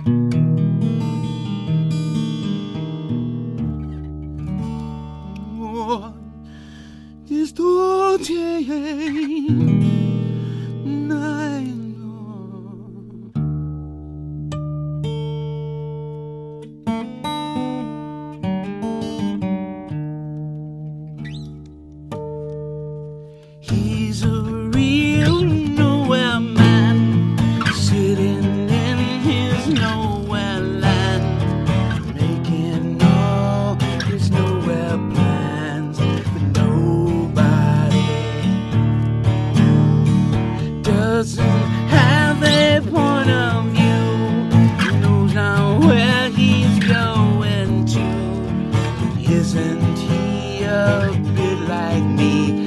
Jest to dzień He's a real nowhere man, sitting in his nowhere land, making all his nowhere plans for nobody. Doesn't have a point of view, knows not where he's going to. Isn't he a bit like me?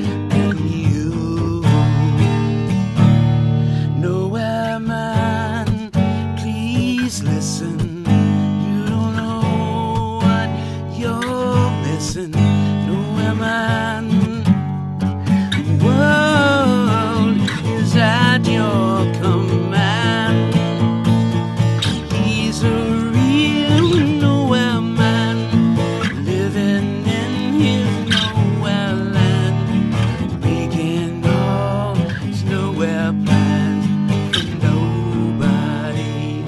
Listen, you don't know what you're missing. Nowhere man, the world is at your command. He's a real nowhere man, living in his nowhere land, making all his nowhere plans for nobody.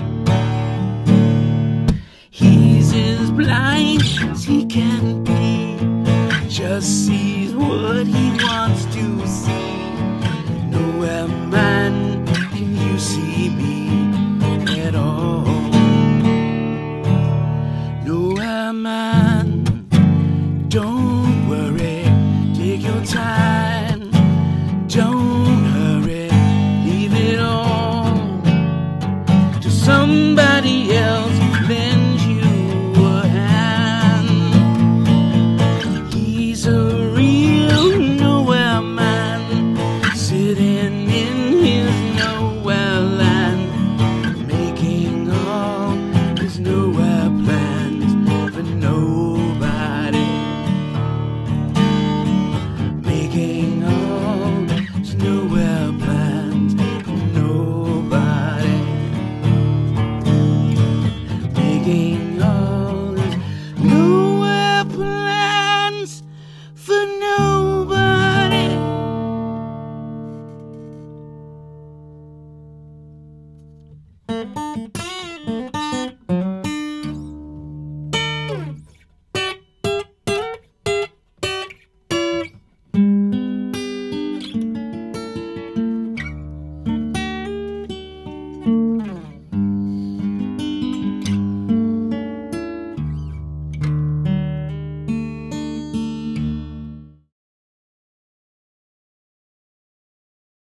He's as blind as he can be, just sees what he wants to see. Nowhere man, can you see me at all? Nowhere man, don't worry, take your time.